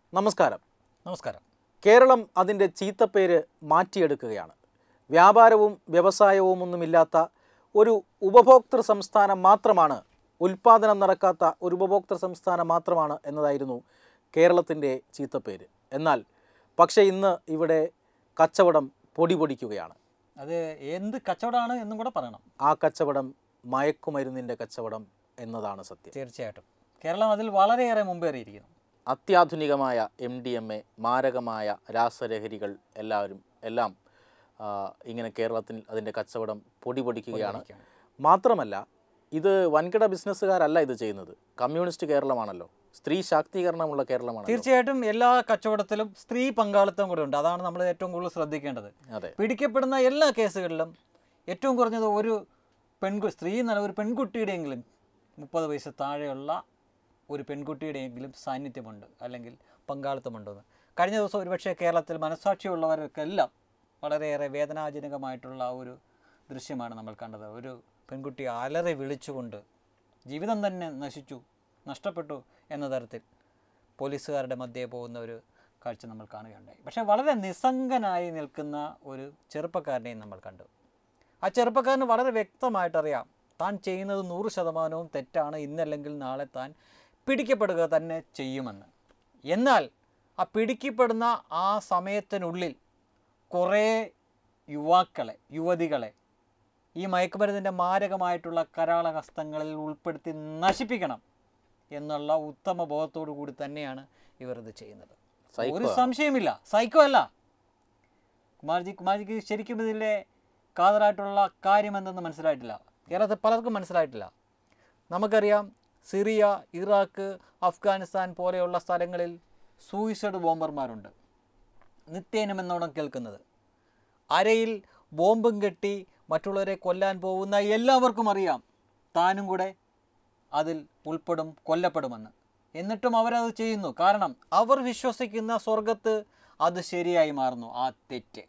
നമസ്കാരം. നമസ്കാരം. കേരളം അതിൻ്റെ ചീത്തപ്പേര് മാറ്റിയെടുക്കുകയാണ്. വ്യാപാരവും വ്യവസായവും ഒന്നുമില്ലാത്ത ഒരു ഉപഭോക്തൃ സംസ്ഥാനം മാത്രമാണ്, ഉൽപ്പാദനം നടക്കാത്ത ഒരു ഉപഭോക്തൃ സംസ്ഥാനം മാത്രമാണ് എന്നതായിരുന്നു കേരളത്തിൻ്റെ ചീത്തപ്പേര്. എന്നാൽ പക്ഷേ ഇന്ന് ഇവിടെ കച്ചവടം പൊടിപൊടിക്കുകയാണ്. അത് എന്ത് കച്ചവടമാണ് എന്നും കൂടെ പറയണം. ആ കച്ചവടം മയക്കുമരുന്നിൻ്റെ കച്ചവടം എന്നതാണ് സത്യം. തീർച്ചയായിട്ടും കേരളം അതിൽ വളരെയേറെ മുമ്പേറിയിരിക്കുന്നു. അത്യാധുനികമായ MDMA, മാരകമായ രാസലഹരികൾ എല്ലാം ഇങ്ങനെ കേരളത്തിൽ അതിൻ്റെ കച്ചവടം പൊടിപൊടിക്കുകയാണ്. മാത്രമല്ല, ഇത് വൻകിട ബിസിനസ്സുകാരല്ല ഇത് ചെയ്യുന്നത്, കമ്മ്യൂണിസ്റ്റ് കേരളമാണല്ലോ, സ്ത്രീ ശാക്തീകരണമുള്ള കേരളമാണ്. തീർച്ചയായിട്ടും എല്ലാ കച്ചവടത്തിലും സ്ത്രീ പങ്കാളിത്തം കൂടെ ഉണ്ട്. അതാണ് നമ്മൾ ഏറ്റവും കൂടുതൽ ശ്രദ്ധിക്കേണ്ടത്. അതെ, പിടിക്കപ്പെടുന്ന എല്ലാ കേസുകളിലും ഏറ്റവും കുറഞ്ഞത് ഒരു സ്ത്രീ എന്നല്ല, ഒരു പെൺകുട്ടിയുടെയെങ്കിലും 30 വയസ്സ് താഴെയുള്ള ഒരു പെൺകുട്ടിയുടെയെങ്കിലും സാന്നിധ്യമുണ്ട് അല്ലെങ്കിൽ പങ്കാളിത്തമുണ്ടെന്ന്. കഴിഞ്ഞ ദിവസം ഒരുപക്ഷെ കേരളത്തിൽ മനസ്സാക്ഷിയുള്ളവർക്കെല്ലാം വളരെയേറെ വേദനാജനകമായിട്ടുള്ള ഒരു ദൃശ്യമാണ് നമ്മൾ കണ്ടത്. ഒരു പെൺകുട്ടി അലറി വിളിച്ചുകൊണ്ട് ജീവിതം തന്നെ നഷ്ടപ്പെട്ടു എന്ന തരത്തിൽ പോലീസുകാരുടെ മധ്യേ പോകുന്ന ഒരു കാഴ്ച നമ്മൾ കാണുകയുണ്ടായി. പക്ഷേ വളരെ നിസ്സംഗനായി നിൽക്കുന്ന ഒരു ചെറുപ്പക്കാരനെയും നമ്മൾ കണ്ടു. ആ ചെറുപ്പക്കാരന് വളരെ വ്യക്തമായിട്ടറിയാം താൻ ചെയ്യുന്നത് 100% തെറ്റാണ്, ഇന്നല്ലെങ്കിൽ നാളെ താൻ പിടിക്കപ്പെടുക തന്നെ ചെയ്യുമെന്ന്. എന്നാൽ ആ പിടിക്കപ്പെടുന്ന ആ സമയത്തിനുള്ളിൽ കുറേ യുവതികളെ ഈ മയക്കുമരുന്നിൻ്റെ മാരകമായിട്ടുള്ള കരാളഹസ്തങ്ങളിൽ ഉൾപ്പെടുത്തി നശിപ്പിക്കണം എന്നുള്ള ഉത്തമ ബോധത്തോടു കൂടി തന്നെയാണ് ഇവർ ഇത് ചെയ്യുന്നത്. ഒരു സംശയമില്ല, സൈക്കോ അല്ല. കുമാർജിക്ക് ശരിക്കും ഇതിലെ കാതലായിട്ടുള്ള കാര്യം എന്തെന്ന് മനസ്സിലായിട്ടില്ല. കേരളത്തിൽ പലർക്കും മനസ്സിലായിട്ടില്ല. നമുക്കറിയാം, സിറിയ, ഇറാഖ്, അഫ്ഗാനിസ്ഥാൻ പോലെയുള്ള സ്ഥലങ്ങളിൽ സൂയിസൈഡ് ബോംബർമാരുണ്ട്, നിത്യേനമെന്നോണം കേൾക്കുന്നത്. അരയിൽ ബോംബും കെട്ടി മറ്റുള്ളവരെ കൊല്ലാൻ പോകുന്ന എല്ലാവർക്കും അറിയാം താനും കൂടെ അതിൽ ഉൾപ്പെടും, കൊല്ലപ്പെടുമെന്ന്. എന്നിട്ടും അവരത് ചെയ്യുന്നു. കാരണം അവർ വിശ്വസിക്കുന്ന സ്വർഗത്ത് അത് ശരിയായി മാറുന്നു, ആ തെറ്റ്.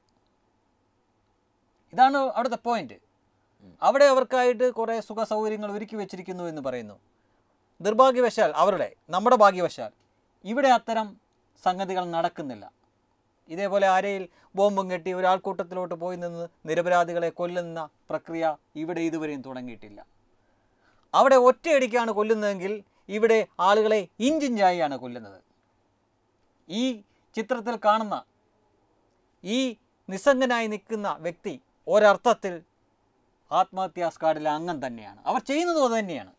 ഇതാണ് അവിടുത്തെ പോയിന്റ്. അവിടെ അവർക്കായിട്ട് കുറേ സുഖ സൗകര്യങ്ങൾ ഒരുക്കി വെച്ചിരിക്കുന്നു എന്ന് പറയുന്നു. നിർഭാഗ്യവശാൽ നമ്മുടെ ഭാഗ്യവശാൽ ഇവിടെ അത്തരം സംഗതികൾ നടക്കുന്നില്ല. ഇതേപോലെ അരയിൽ ബോംബും കെട്ടി ഒരാൾക്കൂട്ടത്തിലോട്ട് പോയി നിന്ന് നിരപരാധികളെ കൊല്ലുന്ന പ്രക്രിയ ഇവിടെ ഇതുവരെയും തുടങ്ങിയിട്ടില്ല. അവിടെ ഒറ്റയടിക്കാണ് കൊല്ലുന്നതെങ്കിൽ ഇവിടെ ആളുകളെ ഇഞ്ചിഞ്ചായാണ് കൊല്ലുന്നത്. ഈ ചിത്രത്തിൽ കാണുന്ന ഈ നിസ്സംഗനായി നിൽക്കുന്ന വ്യക്തി ഒരർത്ഥത്തിൽ ആത്മഹത്യാ സ്ക്വാഡിലെ അംഗം തന്നെയാണ്. അവർ ചെയ്യുന്നതും അത് തന്നെയാണ്.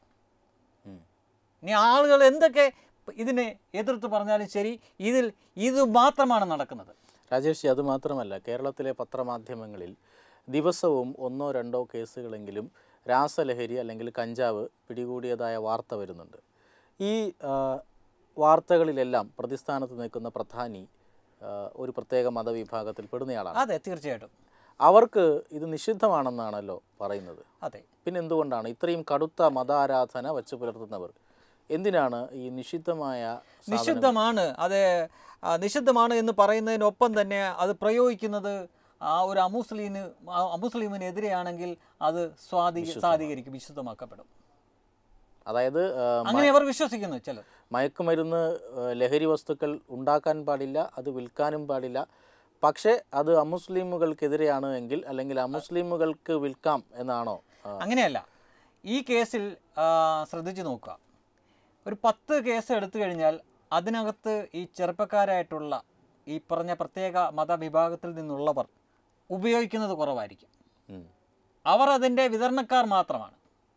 ഇനി ആളുകൾ എന്തൊക്കെ ഇതിനെ എതിർത്ത് പറഞ്ഞാലും ശരി, ഇത് മാത്രമാണ് നടക്കുന്നത്. രാജേഷ്, അതുമാത്രമല്ല, കേരളത്തിലെ പത്രമാധ്യമങ്ങളിൽ ദിവസവും 1-2 കേസുകളെങ്കിലും രാസലഹരി അല്ലെങ്കിൽ കഞ്ചാവ് പിടികൂടിയതായ വാർത്ത വരുന്നുണ്ട്. ഈ വാർത്തകളിലെല്ലാം പ്രതിസ്ഥാനത്ത് നിൽക്കുന്ന പ്രധാനി ഒരു പ്രത്യേക മതവിഭാഗത്തിൽ പെടുന്നയാളാണ്. അതെ, തീർച്ചയായിട്ടും. അവർക്ക് ഇത് നിഷിദ്ധമാണെന്നാണല്ലോ പറയുന്നത്. അതെ. പിന്നെ എന്തുകൊണ്ടാണ് ഇത്രയും കടുത്ത മതാരാധന വച്ചു പുലർത്തുന്നവർ എന്തിനാണ് ഈ നിഷിദ്ധമാണ് നിഷിദ്ധമാണ് എന്ന് പറയുന്നതിനൊപ്പം തന്നെ അത് പ്രയോഗിക്കുന്നത് ഒരു അമുസ്ലിമിനെതിരെയാണെങ്കിൽ അത് സ്വാധീകരിക്കും, വിശുദ്ധമാക്കപ്പെടും. അതായത് അങ്ങനെ അവർ വിശ്വസിക്കുന്നു. ചിലർ മയക്കുമരുന്ന്, ലഹരി വസ്തുക്കൾ ഉണ്ടാക്കാൻ പാടില്ല, അത് വിൽക്കാനും പാടില്ല. പക്ഷേ അത് അമുസ്ലിമുകൾക്കെതിരെയാണ് എങ്കിൽ, അല്ലെങ്കിൽ അമുസ്ലിമുകൾക്ക് വിൽക്കാം എന്നാണോ? അങ്ങനെയല്ല. ഈ കേസിൽ ശ്രദ്ധിച്ചു നോക്കുക. ഒരു 10 കേസ് എടുത്തു കഴിഞ്ഞാൽ അതിനകത്ത് ഈ ചെറുപ്പക്കാരായിട്ടുള്ള ഈ പറഞ്ഞ പ്രത്യേക മതവിഭാഗത്തിൽ നിന്നുള്ളവർ ഉപയോഗിക്കുന്നത് കുറവായിരിക്കും. അവർ അതിൻ്റെ വിതരണക്കാർ മാത്രമാണ്.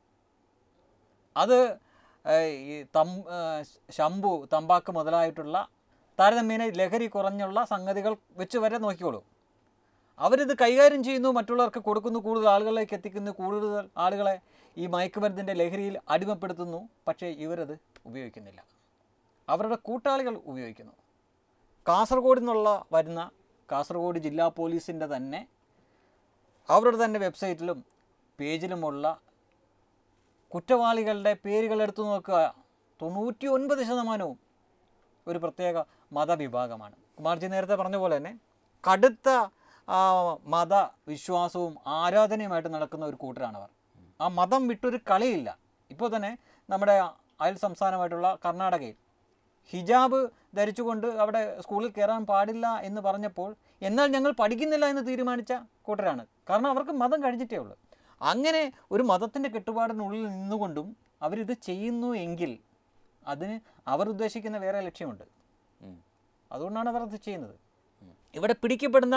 അത് ഈ ശംഭു, തമ്പാക്ക് മുതലായിട്ടുള്ള താരതമ്യേന ലഹരി കുറഞ്ഞുള്ള സംഗതികൾ വെച്ച് വരെ നോക്കിക്കോളൂ. അവരിത് കൈകാര്യം ചെയ്യുന്നു, മറ്റുള്ളവർക്ക് കൊടുക്കുന്നു, കൂടുതൽ ആളുകളിലേക്ക് എത്തിക്കുന്നു, കൂടുതൽ ആളുകളെ ഈ മയക്കുമരുന്നിൻ്റെ ലഹരിയിൽ അടിമപ്പെടുത്തുന്നു. പക്ഷേ ഇവരത് ഉപയോഗിക്കുന്നില്ല, അവരുടെ കൂട്ടാളികൾ ഉപയോഗിക്കുന്നു. കാസർഗോഡ് നിന്നുള്ള വരുന്ന കാസർഗോഡ് ജില്ലാ പോലീസിൻ്റെ തന്നെ അവരുടെ തന്നെ വെബ്സൈറ്റിലും പേജിലുമുള്ള കുറ്റവാളികളുടെ പേരുകൾ എടുത്തു നോക്കുക, 99% ഒരു പ്രത്യേക മതവിഭാഗമാണ്. കുമാർജി നേരത്തെ പറഞ്ഞ പോലെ തന്നെ കടുത്ത മതവിശ്വാസവും ആരാധനയുമായിട്ട് നടക്കുന്ന ഒരു കൂട്ടരാണവർ. ആ മതം വിട്ടൊരു കളിയില്ല. ഇപ്പോൾ തന്നെ നമ്മുടെ അയൽ സംസ്ഥാനമായിട്ടുള്ള കർണാടകയിൽ ഹിജാബ് ധരിച്ചുകൊണ്ട് അവിടെ സ്കൂളിൽ കയറാൻ പാടില്ല എന്ന് പറഞ്ഞപ്പോൾ എന്നാൽ ഞങ്ങൾ പഠിക്കുന്നില്ല എന്ന് തീരുമാനിച്ച കൂട്ടരാണ്. കാരണം അവർക്ക് മതം കഴിഞ്ഞിട്ടേ ഉള്ളൂ. അങ്ങനെ ഒരു മതത്തിൻ്റെ കെട്ടുപാടിനുള്ളിൽ നിന്നുകൊണ്ടും അവരിത് ചെയ്യുന്നു എങ്കിൽ അതിന് അവർ ഉദ്ദേശിക്കുന്ന വേറെ ലക്ഷ്യമുണ്ട്. അതുകൊണ്ടാണ് അവർ അത് ചെയ്യുന്നത്. ഇവിടെ പിടിക്കപ്പെടുന്ന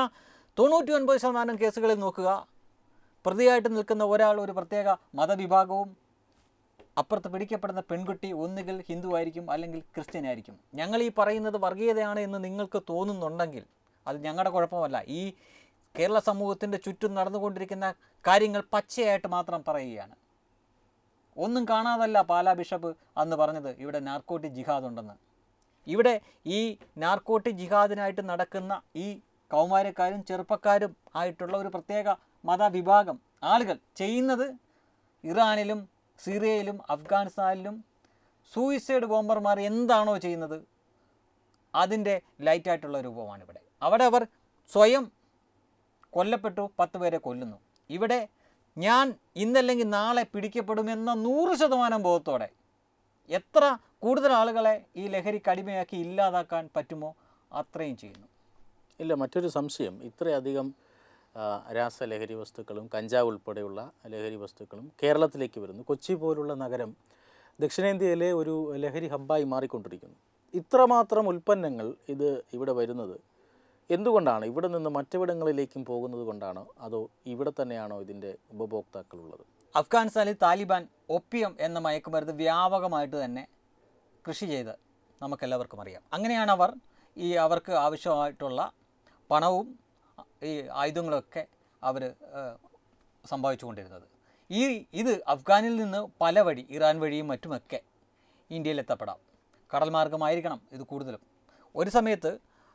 99% കേസുകളിൽ നോക്കുക, പ്രതിയായിട്ട് നിൽക്കുന്ന ഒരാൾ ഒരു പ്രത്യേക മതവിഭാഗവും അപ്പുറത്ത് പിടിക്കപ്പെടുന്ന പെൺകുട്ടി ഒന്നുകിൽ ഹിന്ദു ആയിരിക്കും അല്ലെങ്കിൽ ക്രിസ്ത്യൻ ആയിരിക്കും. ഞങ്ങൾ ഈ പറയുന്നത് വർഗീയതയാണ് എന്ന് നിങ്ങൾക്ക് തോന്നുന്നുണ്ടെങ്കിൽ അത് ഞങ്ങളുടെ കുഴപ്പമല്ല. ഈ കേരള സമൂഹത്തിൻ്റെ ചുറ്റും നടന്നുകൊണ്ടിരിക്കുന്ന കാര്യങ്ങൾ പച്ചയായിട്ട് മാത്രം പറയുകയാണ്. ഒന്നും കാണാതല്ല പാലാ ബിഷപ്പ് അന്ന് പറഞ്ഞത് ഇവിടെ നാർക്കോട്ടിക് ജിഹാദ് ഉണ്ടെന്ന്. ഇവിടെ ഈ നാർക്കോട്ടിക് ജിഹാദിനായിട്ട് നടക്കുന്ന ഈ കൗമാരക്കാരും ചെറുപ്പക്കാരും ആയിട്ടുള്ള ഒരു പ്രത്യേക മതവിഭാഗം ആളുകൾ ചെയ്യുന്നത് ഇറാനിലും സിറിയയിലും അഫ്ഗാനിസ്ഥാനിലും സൂയിസൈഡ് ബോംബർമാർ എന്താണോ ചെയ്യുന്നത് അതിൻ്റെ ലൈറ്റായിട്ടുള്ള രൂപമാണ് ഇവിടെ. അവിടെ അവർ സ്വയം കൊല്ലപ്പെട്ടു, 10 പേരെ കൊല്ലുന്നു. ഇവിടെ ഞാൻ ഇന്നല്ലെങ്കിൽ നാളെ പിടിക്കപ്പെടുമെന്ന 100% ബോധത്തോടെ എത്ര കൂടുതൽ ആളുകളെ ഈ ലഹരിക്ക് അടിമയാക്കി ഇല്ലാതാക്കാൻ പറ്റുമോ അത്രയും ചെയ്യുന്നു. ഇല്ല, മറ്റൊരു സംശയം, ഇത്രയധികം രാസലഹരി വസ്തുക്കളും കഞ്ചാവ് ഉൾപ്പെടെയുള്ള ലഹരി വസ്തുക്കളും കേരളത്തിലേക്ക് വരുന്നു. കൊച്ചി പോലുള്ള നഗരം ദക്ഷിണേന്ത്യയിലെ ഒരു ലഹരി ഹബ്ബായി മാറിക്കൊണ്ടിരിക്കുന്നു. ഇത്രമാത്രം ഉൽപ്പന്നങ്ങൾ ഇവിടെ വരുന്നത് എന്തുകൊണ്ടാണ്? ഇവിടെ നിന്ന് മറ്റിടങ്ങളിലേക്കും പോകുന്നത് കൊണ്ടാണോ അതോ ഇവിടെ തന്നെയാണോ ഇതിൻ്റെ ഉപഭോക്താക്കളുള്ളത്? അഫ്ഗാനിസ്ഥാനിൽ താലിബാൻ ഒപ്പിയം എന്ന മയക്കുമരുന്ന് വ്യാപകമായിട്ട് തന്നെ കൃഷി ചെയ്ത് നമുക്കെല്ലാവർക്കും അറിയാം. അങ്ങനെയാണ് അവർക്ക് ആവശ്യമായിട്ടുള്ള പണവും ഈ ആയുധങ്ങളൊക്കെ അവർ സംഭവിച്ചുകൊണ്ടിരുന്നത്. ഇത് അഫ്ഗാനിൽ നിന്ന് പല വഴി ഇറാൻ വഴിയും മറ്റുമൊക്കെ ഇന്ത്യയിൽ എത്തപ്പെടാം. കടൽ മാർഗമായിരിക്കണം ഇത് കൂടുതലും. ഒരു സമയത്ത്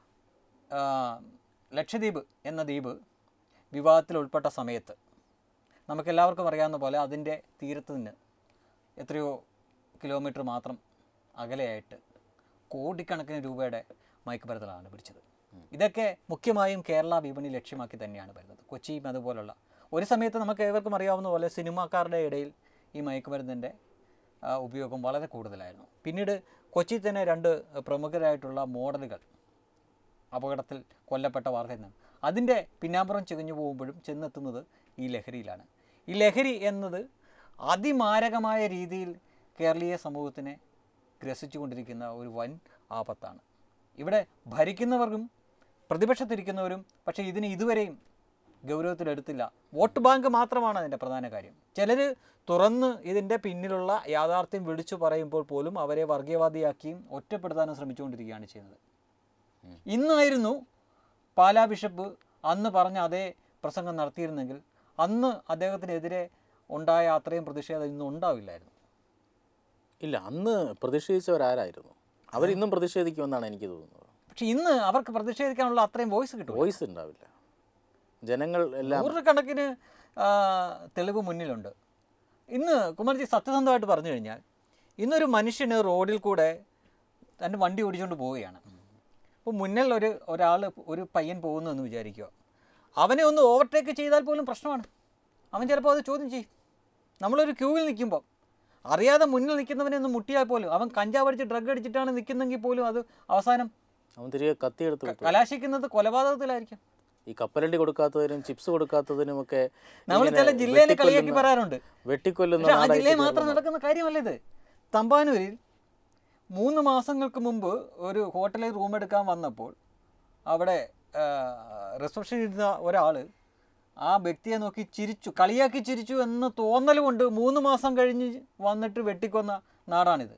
ലക്ഷദ്വീപ് എന്ന ദ്വീപ് വിവാദത്തിൽ ഉൾപ്പെട്ട സമയത്ത് നമുക്കെല്ലാവർക്കും അറിയാവുന്ന പോലെ അതിൻ്റെ തീരത്ത് നിന്ന് എത്രയോ കിലോമീറ്റർ മാത്രം അകലെയായിട്ട് കോടിക്കണക്കിന് രൂപയുടെ മയക്കുമരുന്നുകളാണ് പിടിച്ചത്. ഇതൊക്കെ മുഖ്യമായും കേരള വിപണി ലക്ഷ്യമാക്കി തന്നെയാണ് വരുന്നത്. കൊച്ചിയും അതുപോലുള്ള ഒരു സമയത്ത് നമുക്ക് ഏവർക്കും അറിയാവുന്ന പോലെ സിനിമാക്കാരുടെ ഇടയിൽ ഈ മയക്കുമരുന്നിൻ്റെ ഉപയോഗം വളരെ കൂടുതലായിരുന്നു. പിന്നീട് കൊച്ചി തന്നെ 2 പ്രമുഖരായിട്ടുള്ള മോഡലുകൾ അപകടത്തിൽ കൊല്ലപ്പെട്ട വാർത്തയാണ്. അതിൻ്റെ പിന്നാമ്പുറം ചികഞ്ഞു പോകുമ്പോഴും ചെന്നെത്തുന്നത് ഈ ലഹരിയിലാണ്. ഈ ലഹരി എന്നത് അതിമാരകമായ രീതിയിൽ കേരളീയ സമൂഹത്തിനെ ഗ്രസിച്ചുകൊണ്ടിരിക്കുന്ന ഒരു വൻ ആപത്താണ്. ഇവിടെ ഭരിക്കുന്നവർക്കും പ്രതിപക്ഷത്തിരിക്കുന്നവരും പക്ഷേ ഇതിന് ഇതുവരെയും ഗൗരവത്തിലെടുത്തില്ല. വോട്ട് ബാങ്ക് മാത്രമാണ് അതിൻ്റെ പ്രധാന കാര്യം. ചിലർ തുറന്ന് ഇതിൻ്റെ പിന്നിലുള്ള യാഥാർത്ഥ്യം വിളിച്ചു പറയുമ്പോൾ പോലും അവരെ വർഗീയവാദിയാക്കിയും ഒറ്റപ്പെടുത്താനും ശ്രമിച്ചുകൊണ്ടിരിക്കുകയാണ് ചെയ്യുന്നത്. ഇന്നായിരുന്നു പാലാ ബിഷപ്പ് അന്ന് പറഞ്ഞ അതേ പ്രസംഗം നടത്തിയിരുന്നെങ്കിൽ അന്ന് അദ്ദേഹത്തിനെതിരെ ഉണ്ടായ അത്രയും പ്രതിഷേധം ഇന്നും ഉണ്ടാവില്ലായിരുന്നു. ഇല്ല, അന്ന് പ്രതിഷേധിച്ചവരാരായിരുന്നു? അവരിന്നും പ്രതിഷേധിക്കുമെന്നാണ് എനിക്ക് തോന്നുന്നത്. പക്ഷെ ഇന്ന് അവർക്ക് പ്രതിഷേധിക്കാനുള്ള അത്രയും വോയിസ് കിട്ടും. വോയിസ് ഉണ്ടാവില്ല. ജനങ്ങൾ എല്ലാം 100 കണക്കിന് തെളിവ് മുന്നിലുണ്ട്. ഇന്ന് കുമാർജി സത്യസന്ധമായിട്ട് പറഞ്ഞു കഴിഞ്ഞാൽ ഇന്നൊരു മനുഷ്യന് റോഡിൽ കൂടെ തൻ്റെ വണ്ടി ഓടിച്ചുകൊണ്ട് പോവുകയാണ്. അപ്പോൾ മുന്നിൽ ഒരു പയ്യൻ പോകുന്നു എന്ന് വിചാരിക്കുക. അവനെ ഒന്ന് ഓവർടേക്ക് ചെയ്താൽ പോലും പ്രശ്നമാണ്. അവൻ ചിലപ്പോൾ അത് ചോദ്യം ചെയ്യും. നമ്മളൊരു ക്യൂവിൽ നിൽക്കുമ്പോൾ അറിയാതെ മുന്നിൽ നിൽക്കുന്നവനെ ഒന്ന് മുട്ടിയാൽ പോലും അവൻ കഞ്ചാവ് അടിച്ച് ഡ്രഗ് അടിച്ചിട്ടാണ് നിൽക്കുന്നെങ്കിൽ പോലും അത് അവസാനം അവൻ തിരികെ കത്തിയെടുത്ത് കലാശിക്കുന്നത് കൊലപാതകത്തിലായിരിക്കും. ഈ കപ്പലണ്ടി കൊടുക്കാത്തതിനും ചിപ്സ് കൊടുക്കാത്തതിനുമൊക്കെ നമ്മൾ ചില ജില്ലയിലെ കളിയാക്കി പറയാറുണ്ട്. വെട്ടിക്കൊല്ലുന്ന ആ ജില്ലയിൽ മാത്രം നടക്കുന്ന കാര്യമല്ല ഇത്. തമ്പാനൂരിൽ 3 മാസങ്ങൾക്ക് മുമ്പ് ഒരു ഹോട്ടലിൽ റൂം എടുക്കാൻ വന്നപ്പോൾ അവിടെ റിസപ്ഷനിൽ ഇരുന്ന ഒരാൾ ആ വ്യക്തിയെ നോക്കി ചിരിച്ചു, കളിയാക്കി ചിരിച്ചു എന്ന് തോന്നൽ കൊണ്ട് 3 മാസം കഴിഞ്ഞ് വന്നിട്ട് വെട്ടിക്കൊന്ന നാടാണിത്.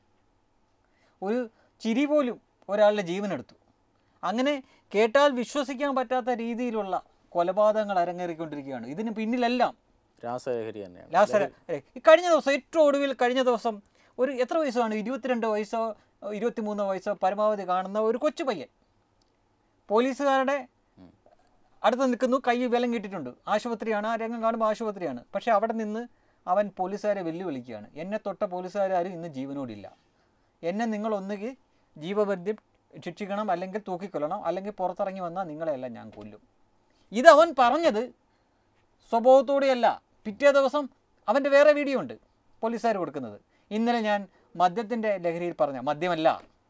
ഒരു ചിരി പോലും ഒരാളുടെ ജീവനെടുത്തു. അങ്ങനെ കേട്ടാൽ വിശ്വസിക്കാൻ പറ്റാത്ത രീതിയിലുള്ള കൊലപാതകങ്ങൾ അരങ്ങേറിക്കൊണ്ടിരിക്കുകയാണ്. ഇതിന് പിന്നിലെല്ലാം രാസലഹരി തന്നെയാണ്. കഴിഞ്ഞ ദിവസം ഏറ്റവും ഒടുവിൽ കഴിഞ്ഞ ദിവസം ഒരു എത്ര വയസ്സാണ്, 22 വയസ്സോ 23 വയസ്സോ പരമാവധി കാണുന്ന ഒരു കൊച്ചു പയ്യൻ പോലീസുകാരുടെ അടുത്ത് നിൽക്കുന്നു, കൈ വിലം കിട്ടിയിട്ടുണ്ട്. ആശുപത്രിയാണ്, ആ രംഗം കാണുമ്പോൾ ആശുപത്രിയാണ്. പക്ഷേ അവിടെ നിന്ന് അവൻ പോലീസുകാരെ വെല്ലുവിളിക്കുകയാണ്. എന്നെ തൊട്ട പോലീസുകാരും ഇന്ന് ജീവനോടില്ല. എന്നെ നിങ്ങൾ ഒന്നുകിൽ ജീവബന്ധ്യം ശിക്ഷിക്കണം, അല്ലെങ്കിൽ തൂക്കിക്കൊല്ലണം, അല്ലെങ്കിൽ പുറത്തിറങ്ങി വന്നാൽ നിങ്ങളെല്ലാം ഞാൻ കൊല്ലും. ഇതവൻ പറഞ്ഞത് സ്വഭാവത്തോടെയല്ല. പിറ്റേ ദിവസം അവൻ്റെ വേറെ വീഡിയോ ഉണ്ട് പോലീസുകാർ കൊടുക്കുന്നത്. ഇന്നലെ ഞാൻ മദ്യത്തിൻ്റെ ലഹരിയിൽ പറഞ്ഞ, മദ്യമല്ല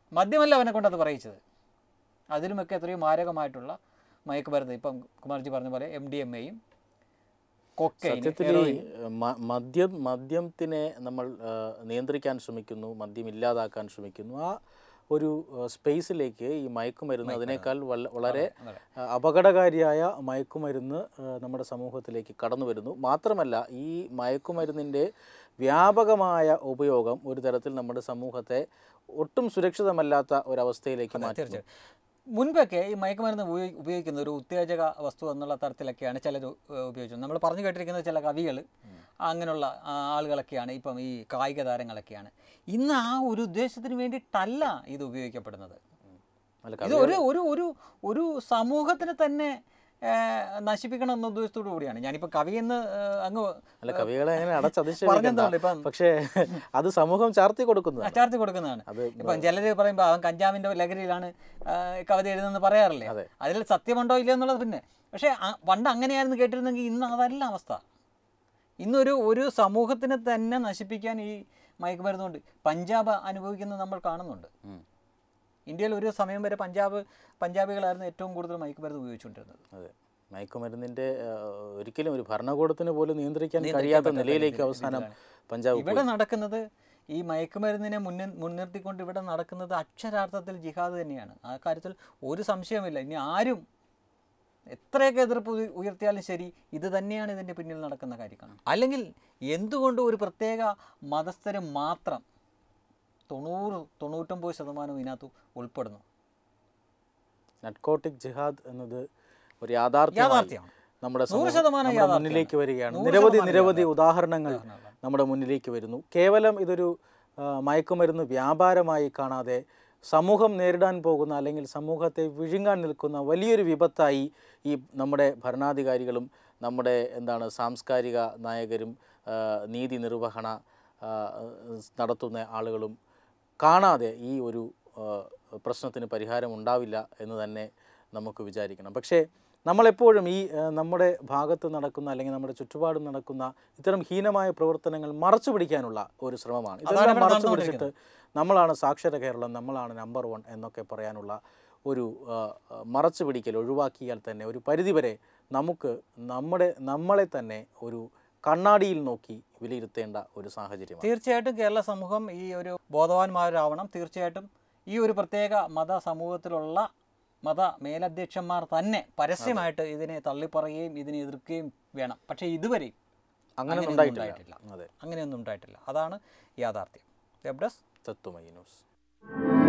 മദ്യമല്ല അവനെ കൊണ്ടത് പറയിച്ചത്. അതിലുമൊക്കെ എത്രയോ മാരകമായിട്ടുള്ള മയക്കുമരുന്ന്, ഇപ്പം കുമാർജി പറഞ്ഞ പോലെ MDMA-യും സത്യത്തിൽ മദ്യത്തിനെ നമ്മൾ നിയന്ത്രിക്കാൻ ശ്രമിക്കുന്നു, മദ്യം ഇല്ലാതാക്കാൻ ശ്രമിക്കുന്നു. ആ ഒരു സ്പേസിലേക്ക് ഈ മയക്കുമരുന്ന്, അതിനേക്കാൾ വളരെ അപകടകാരിയായ മയക്കുമരുന്ന് നമ്മുടെ സമൂഹത്തിലേക്ക് കടന്നു വരുന്നു. മാത്രമല്ല ഈ മയക്കുമരുന്നിൻ്റെ വ്യാപകമായ ഉപയോഗം ഒരു തരത്തിൽ നമ്മുടെ സമൂഹത്തെ ഒട്ടും സുരക്ഷിതമല്ലാത്ത ഒരവസ്ഥയിലേക്ക് മാറ്റുന്നു. മുൻപൊക്കെ ഈ മയക്കുമരുന്ന് ഉപയോഗിക്കുന്ന ഒരു ഉത്തേജക വസ്തു എന്നുള്ള തരത്തിലൊക്കെയാണ് ചിലർ ഉപയോഗിച്ചത്. നമ്മൾ പറഞ്ഞു കേട്ടിരിക്കുന്നത് ചില കവികൾ അങ്ങനെയുള്ള ആളുകളൊക്കെയാണ്, ഇപ്പം ഈ കായിക താരങ്ങളൊക്കെയാണ്. ഇന്ന് ആ ഒരു ഉദ്ദേശത്തിന് വേണ്ടിയിട്ടല്ല ഇത് ഉപയോഗിക്കപ്പെടുന്നത്. ഇത് ഒരു സമൂഹത്തിന് തന്നെ നശിപ്പിക്കണം എന്ന ഉദ്ദേശത്തോടു കൂടിയാണ്. ഞാനിപ്പോൾ കവിയെന്ന് അങ്ങ് കവികളെ അങ്ങനെ അടച്ചതിശയിക്കണ്ട. പക്ഷേ അത് സമൂഹം ചാർത്തി കൊടുക്കുന്നതാണ്. ഇപ്പം ചിലർ പറയുമ്പോൾ അവൻ കഞ്ചാവിൻ്റെ ലഹരിയിലാണ് കവിത എഴുതുന്നതെന്ന് പറയാറില്ലേ? അതിൽ സത്യമുണ്ടോ ഇല്ലയോ എന്നുള്ളത് പിന്നെ. പക്ഷേ പണ്ട് അങ്ങനെയായിരുന്നു കേട്ടിരുന്നെങ്കിൽ ഇന്ന് അതല്ല അവസ്ഥ. ഇന്നൊരു സമൂഹത്തിനെ തന്നെ നശിപ്പിക്കാൻ ഈ മയക്കുമരുന്നുകൊണ്ട് പഞ്ചാബ് അനുഭവിക്കുന്നത് നമ്മൾ കാണുന്നുണ്ട്. ഇന്ത്യയിൽ ഒരു സമയം വരെ പഞ്ചാബികളായിരുന്നു ഏറ്റവും കൂടുതൽ മയക്കുമരുന്ന് ഉപയോഗിച്ചുകൊണ്ടിരുന്നത്. അതെ, മയക്കുമരുന്നിൻ്റെ ഒരിക്കലും ഒരു ഭരണകൂടത്തിന് പോലും നിയന്ത്രിക്കാൻ കഴിയാത്ത നിലയിലേക്ക് അവസാനം പഞ്ചാബ്. ഇവിടെ നടക്കുന്നത് ഈ മയക്കുമരുന്നിനെ മുൻനിർത്തിക്കൊണ്ട് ഇവിടെ നടക്കുന്നത് അക്ഷരാർത്ഥത്തിൽ ജിഹാദ് തന്നെയാണ്. ആ കാര്യത്തിൽ ഒരു സംശയമില്ല. ഇനി ആരും എത്രയൊക്കെ എതിർപ്പ് ഉയർത്തിയാലും ശരി, ഇത് തന്നെയാണ് ഇതിൻ്റെ പിന്നിൽ നടക്കുന്ന കാര്യമാണ്. അല്ലെങ്കിൽ എന്തുകൊണ്ട് ഒരു പ്രത്യേക മതസ്ഥര് മാത്രം 90-99% ഇതിനകത്ത് ഉൾപ്പെടുന്നു? നട്കോട്ടിക് ജിഹാദ് എന്നത് ഒരു യാഥാർത്ഥ്യമാണ്. നമ്മുടെ മുന്നിലേക്ക് വരികയാണ്. നിരവധി ഉദാഹരണങ്ങൾ നമ്മുടെ മുന്നിലേക്ക് വരുന്നു. കേവലം ഇതൊരു മയക്കുമരുന്ന് വ്യാപാരമായി കാണാതെ സമൂഹം നേരിടാൻ പോകുന്ന, അല്ലെങ്കിൽ സമൂഹത്തെ വിഴുങ്ങാൻ നിൽക്കുന്ന വലിയൊരു വിപത്തായി ഈ നമ്മുടെ ഭരണാധികാരികളും നമ്മുടെ സാംസ്കാരിക നായകരും നീതി നിർവഹണ നടത്തുന്ന ആളുകളും കാണാതെ ഈ ഒരു പ്രശ്നത്തിന് പരിഹാരം ഉണ്ടാവില്ല എന്ന് തന്നെ നമുക്ക് വിചാരിക്കണം. പക്ഷേ നമ്മളെപ്പോഴും ഈ നമ്മുടെ ഭാഗത്ത് നടക്കുന്ന, അല്ലെങ്കിൽ നമ്മുടെ ചുറ്റുപാടും നടക്കുന്ന ഇത്തരം ഹീനമായ പ്രവർത്തനങ്ങൾ മറച്ചു പിടിക്കാനുള്ള ഒരു ശ്രമമാണ്. ഇതെല്ലാം മറച്ചു പിടിച്ചിട്ട് നമ്മളാണ് സാക്ഷര കേരളം, നമ്മളാണ് നമ്പർ 1 എന്നൊക്കെ പറയാനുള്ള ഒരു മറച്ചു പിടിക്കൽ ഒഴിവാക്കിയാൽ തന്നെ ഒരു പരിധിവരെ നമുക്ക് നമ്മളെ തന്നെ ഒരു കണ്ണാടിയിൽ നോക്കി വിലയിരുത്തേണ്ട ഒരു സാഹചര്യം. തീർച്ചയായിട്ടും കേരള സമൂഹം ഈ ഒരു ബോധവാന്മാരാവണം. തീർച്ചയായിട്ടും ഈ ഒരു പ്രത്യേക മത സമൂഹത്തിലുള്ള മത മേലധ്യക്ഷന്മാർ തന്നെ പരസ്യമായിട്ട് ഇതിനെ തള്ളിപ്പറയുകയും ഇതിനെ എതിർക്കുകയും വേണം. പക്ഷേ ഇതുവരെയും അങ്ങനെയൊന്നും ഉണ്ടായിട്ടില്ല. അതാണ് യാഥാർത്ഥ്യം. Web desk Tatwamayi news.